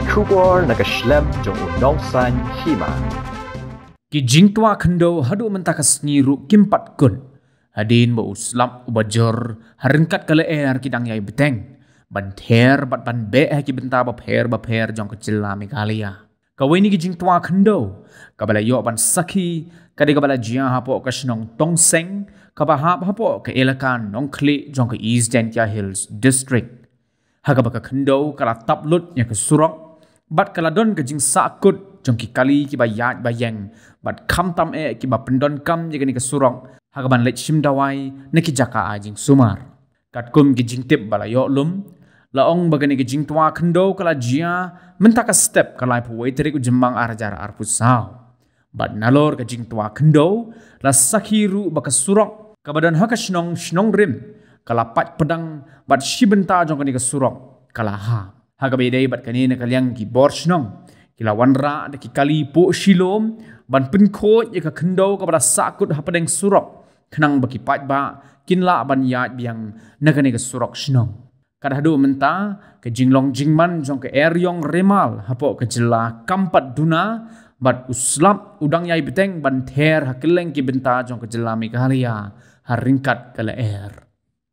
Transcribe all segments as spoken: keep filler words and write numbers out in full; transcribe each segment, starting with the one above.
出国那个 slam 中午 nong san hima Ki jingtwa khendo hadu mentakas niru kimpat kun hadin ba uslam ubajor harengkat kale er kidang yai beteng ban ther bat ban be ki benta ba pher ba pher jong kecil lami kalia kaweni ki jingtwa khendo kabala yo ban sakhi kadi kabala jia hapo kasnong tongseng kabahap hapo ke elakan nongkli jong ke East Dentia Hills District hagabaka khendo kala taplut nya ke surok bat kala don ke jing sakut jong ki kali ki ba yat bayeng bat kham tam e ki ba pendon kam je ni ke surok hagaban lech sim dawai neki jaka ajing sumar kat kum ki jing tip bala yo lum laong bagani ki jing twa khendo kala jia mentaka step kala pu waiteri ku jembang arjar arpusau bat nalor ke jing twa khendo la sakhiru baka surok kabadan hakasnong snong rim kala pat pedang bat shibenta jong kani ke surok kala ha hagabe dei bat kani ne kalyang ki borsnong kila wanra de ki kali po shilom ban penko ye ka khendo kabada sakut hapadeng surok kenang baki pat ba kinla ban yat biang nakani ke surok snong kada hadu menta ke jinglong jingman jong ke eryong remal hapo ke jela kampat duna bat uslap udang yai beteng ban ther hakeleng ki benta jong ke jela mi kalia haringkat kala er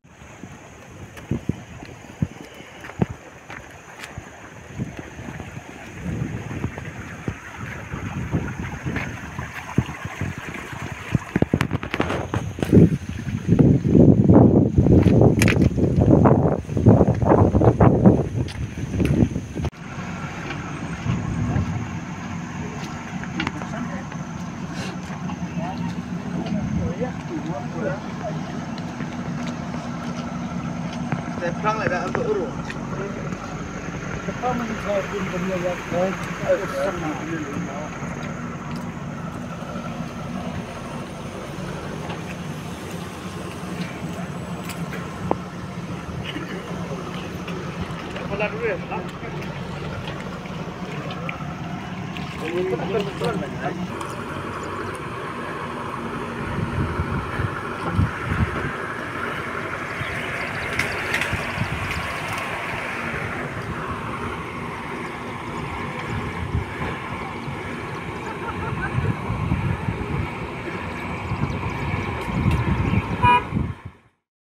Teplang lại đã vỡ rồi. Không có tiền cầm nhiều lắm. Đấy, ở trong nào lên đến đó. Có là đuôi đó.